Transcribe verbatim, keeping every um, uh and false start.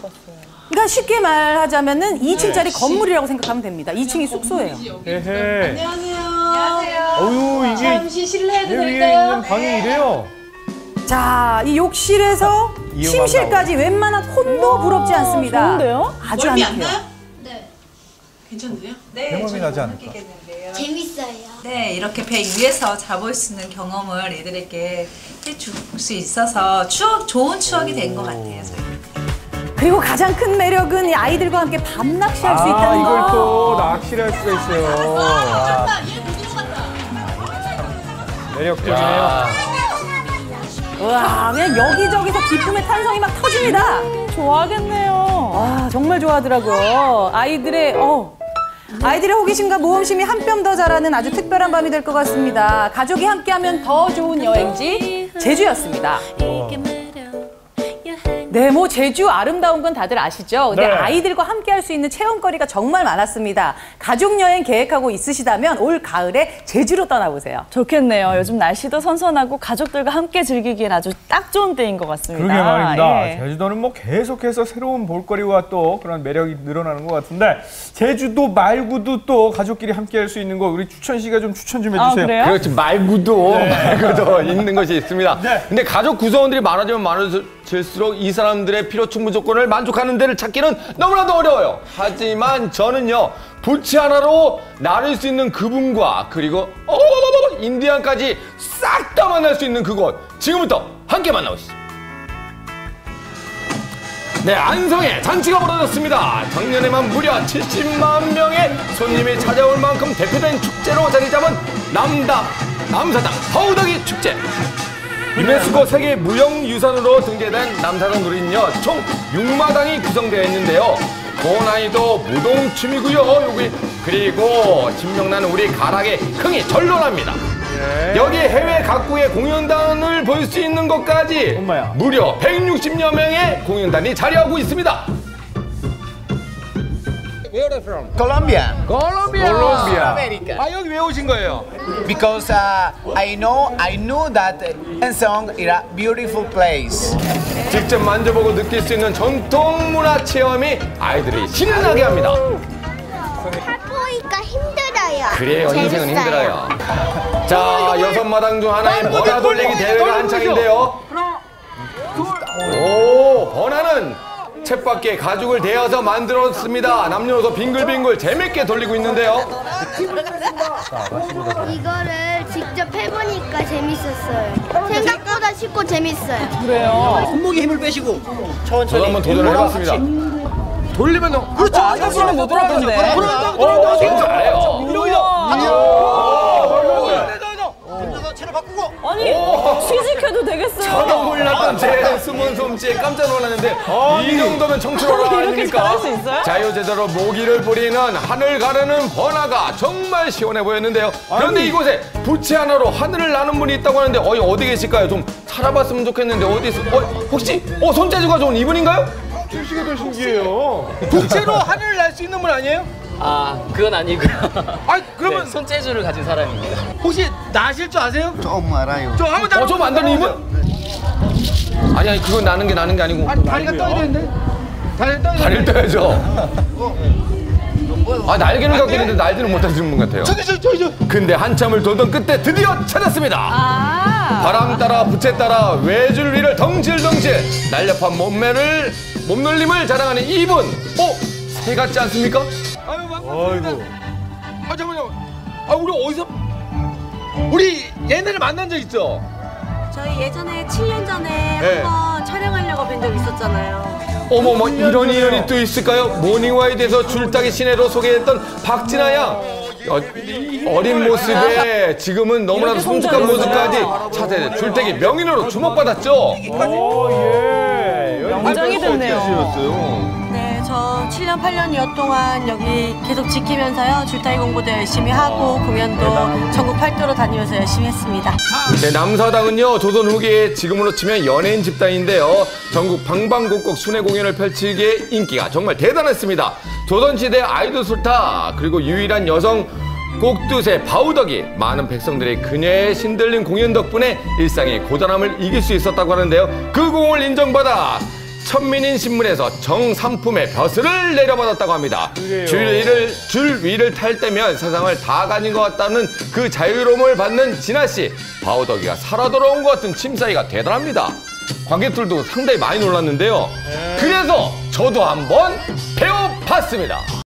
그러니까 쉽게 말하자면은 이 층짜리 건물이라고 생각하면 됩니다. 이 층이 숙소예요. 에헤. 안녕하세요. 안녕하세요. 어유 이게 잠시 실례해도 내 위에 될까요? 있는 방이 이래요. 자, 이 욕실에서 침실까지 웬만한 콘도 부럽지 않습니다. 좋은데요? 아주 멀미 안 않대요. 나요? 네. 괜찮으세요? 네, 경험이 나지 않을까? 재밌어요. 네, 이렇게 배 위에서 자볼 수 있는 경험을 애들에게 해줄 수 있어서 추억, 좋은 추억이 된 것 같아요, 저희. 그리고 가장 큰 매력은 이 아이들과 함께 밤 낚시할 수 아, 있다는 이걸 거. 또 낚시를 할 수가 있어요. 아, 매력적이네요. 와, 그냥 여기저기서 기쁨의 탄성이 막 터집니다. 좋아하겠네요. 아, 정말 좋아하더라고요. 아이들의 어. 아이들의 호기심과 모험심이 한 뼘 더 자라는 아주 특별한 밤이 될 것 같습니다. 가족이 함께하면 더 좋은 여행지 제주였습니다. 네, 뭐 제주 아름다운 건 다들 아시죠? 근데 네. 아이들과 함께 할 수 있는 체험거리가 정말 많았습니다. 가족 여행 계획하고 있으시다면 올 가을에 제주로 떠나보세요. 좋겠네요. 요즘 날씨도 선선하고 가족들과 함께 즐기기엔 아주 딱 좋은 때인 것 같습니다. 그러게 말입니다. 예. 제주도는 뭐 계속해서 새로운 볼거리와 또 그런 매력이 늘어나는 것 같은데 제주도 말고도 또 가족끼리 함께 할 수 있는 거 우리 추천 씨가 좀 추천 좀 해주세요. 아, 그래요? 그렇지, 말고도 말고도 있는 것이 있습니다. 네. 근데 가족 구성원들이 많아지면 많아질수록 이 사람들의 필요 충분 조건을 만족하는 데를 찾기는 너무나도 어려워요. 하지만 저는요, 부치 하나로 나눌 수 있는 그분과 그리고 어머머머머 인디안까지 싹 다 만날 수 있는 그곳, 지금부터 함께 만나보시죠. 네, 안성에 잔치가 벌어졌습니다. 작년에만 무려 칠십만 명의 손님이 찾아올 만큼 대표된 축제로 자리 잡은 남다 남사당 허우덕이 축제. 유네스코 세계 무형유산으로 등재된 남사당 놀이는요, 총 육 마당이 구성되어 있는데요. 고난이도 무동춤이고요. 여기 그리고 진명나는 우리 가락의 흥이 절로납니다. 네. 여기 해외 각국의 공연단을 볼 수 있는 것까지 엄마야. 무려 백육십여 명의 공연단이 자리하고 있습니다. Where are you from? Colombia. 콜롬비아. 콜롬비아. America. 아, 여기 왜 오신 거예요? Because uh, I know I knew that Ensong is a beautiful place. 직접 만져보고 느낄 수 있는 전통 문화 체험이 아이들이 신을 나게 합니다. 보니까 힘들어요. 그래요, 인생은 재밌어요. 힘들어요. 자, 여섯 마당 중 하나인 번화 돌리기 대회가 한창인데요. 오, 번화는 쳇바퀴에 가죽을 대어서 만들었습니다. 남녀노소 빙글빙글 재밌게 돌리고 있는데요. 이거를 직접 해보니까 재밌었어요. 생각보다 쉽고 재밌어요. 그래요. 손목에 힘을 빼시고 저도 한번 도전을 해봤습니다. 돌리면 너 그렇죠. 아저씨는 못 들었던데. 어, 지금 잘해요. 채를 바꾸고. 아니, 취직해도 되겠어요. 저도 몰랐던 제 숨은 솜씨에 깜짝 놀랐는데 이 정도면 청춘어라 이렇게 아닙니까? 잘할 수 있어요? 자유제대로 모기를 부리는 하늘 가르는 번화가 정말 시원해 보였는데요. 그런데 아니. 이곳에 부채 하나로 하늘을 나는 분이 있다고 하는데 어이 어디 계실까요? 좀 찾아봤으면 좋겠는데 어디 있어? 어, 혹시 어 손재주가 좋은 이분인가요? 출시가 더 신기해요. 부채로 하늘을 날 수 있는 분 아니에요? 아, 그건 아니고요. 아, 그러면 네, 손재주를 가진 사람입니다. 혹시 나실 줄 아세요? 조금 알아요. 저 한번 나. 어, 저 만드는 이분? 아니 아니 그건 나는 게 나는 게 아니고 아니, 다리가 떠야 되는데. 다리가 떠야 다리를 되는데. 떠야죠. 아 날개를 갖고 있는데 날지는 못하시는 분 같아요. 저기 저기 저기 저. 근데 한참을 돌던 끝에 드디어 찾았습니다. 아. 바람 따라 부채 따라 외줄 위를 덩실덩실 날렵한 몸매를 몸놀림을 자랑하는 이분. 어? 새 같지 않습니까? 아유, 반갑습니다. 아이고. 아, 잠깐만요. 아, 우리 어디서 우리 얘네를 만난 적 있죠? 저희 예전에 칠 년 전에 네. 한번 촬영하려고 뵌 적 있었잖아요. 어머머 이런 인연이 또 있을까요? 모닝와이드에서 줄타기 신예로 소개했던 박진아 양. 어, 어린 모습에 지금은 너무나도 성숙한 모습까지 차세대 줄타기 명인으로 주목받았죠. 오, 예. 영장이 됐네요. 네, 저 칠 년, 팔 년여 동안 여기 계속 지키면서요. 줄타기 공부도 열심히 하고 공연도 전국 팔도로 다니면서 열심히 했습니다. 네, 남사당은요 조선 후기에 지금으로 치면 연예인 집단인데요. 전국 방방곡곡 순회 공연을 펼치기에 인기가 정말 대단했습니다. 조선시대 아이돌 스타 그리고 유일한 여성 꼭두새 바우덕이 많은 백성들의 그녀의 신들린 공연 덕분에 일상의 고단함을 이길 수 있었다고 하는데요. 그 공을 인정받아 천민인 신문에서 정삼품의 벼슬을 내려받았다고 합니다. 그래요. 줄 위를, 줄 위를 탈 때면 세상을 다 가진 것 같다는 그 자유로움을 받는 진아 씨. 바우더기가 살아 돌아온 것 같은 침사위가 대단합니다. 관객들도 상당히 많이 놀랐는데요. 그래서 저도 한번 배워봤습니다.